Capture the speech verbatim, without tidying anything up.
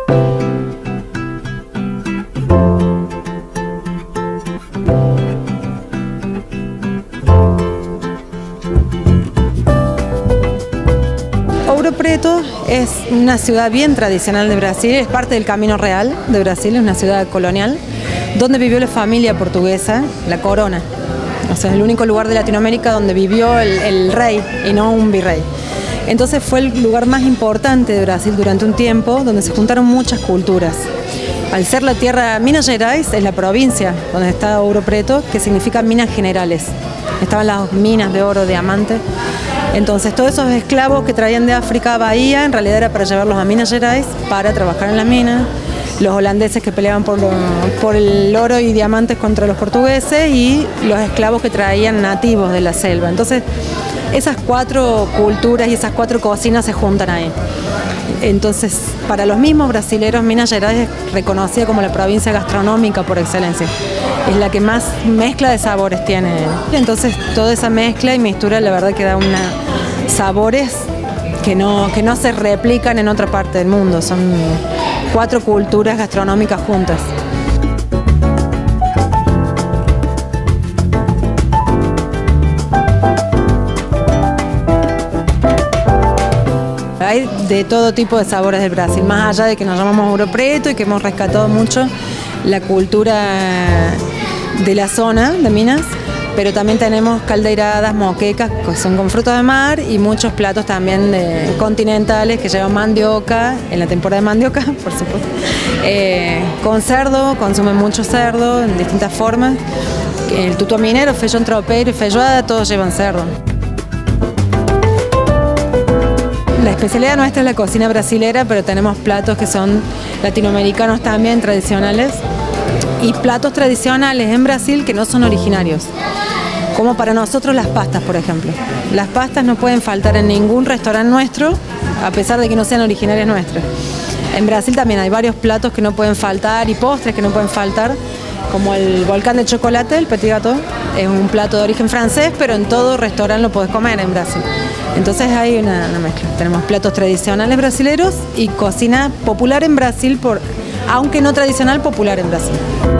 Ouro Preto es una ciudad bien tradicional de Brasil, es parte del Camino Real de Brasil, es una ciudad colonial, donde vivió la familia portuguesa, la corona. O sea, es el único lugar de Latinoamérica donde vivió el, el rey y no un virrey. Entonces fue el lugar más importante de Brasil durante un tiempo, donde se juntaron muchas culturas. Al ser la tierra, Minas Gerais es la provincia donde está Ouro Preto, que significa minas generales. Estaban las minas de oro, diamante. Entonces todos esos esclavos que traían de África a Bahía, en realidad era para llevarlos a Minas Gerais para trabajar en las minas. Los holandeses que peleaban por, lo, por el oro y diamantes contra los portugueses y los esclavos que traían nativos de la selva. Entonces esas cuatro culturas y esas cuatro cocinas se juntan ahí. Entonces para los mismos brasileros, Minas Gerais es reconocida como la provincia gastronómica por excelencia. Es la que más mezcla de sabores tiene. Entonces toda esa mezcla y mixtura la verdad que da una sabores que no, que no se replican en otra parte del mundo. Son cuatro culturas gastronómicas juntas. Hay de todo tipo de sabores del Brasil, más allá de que nos llamamos Ouro Preto y que hemos rescatado mucho la cultura de la zona de Minas, pero también tenemos caldeiradas, moquecas, que son con frutos de mar y muchos platos también de, continentales que llevan mandioca, en la temporada de mandioca, por supuesto, eh, con cerdo, consumen mucho cerdo en distintas formas. El tutu minero, feijão tropeiro y feijoada, todos llevan cerdo. La especialidad nuestra es la cocina brasilera, pero tenemos platos que son latinoamericanos también, tradicionales, y platos tradicionales en Brasil que no son originarios, como para nosotros las pastas, por ejemplo. Las pastas no pueden faltar en ningún restaurante nuestro, a pesar de que no sean originarias nuestras. En Brasil también hay varios platos que no pueden faltar y postres que no pueden faltar, como el volcán de chocolate, el petit gâteau, es un plato de origen francés, pero en todo restaurante lo podés comer en Brasil. Entonces hay una, una mezcla. Tenemos platos tradicionales brasileros y cocina popular en Brasil, por, aunque no tradicional, popular en Brasil.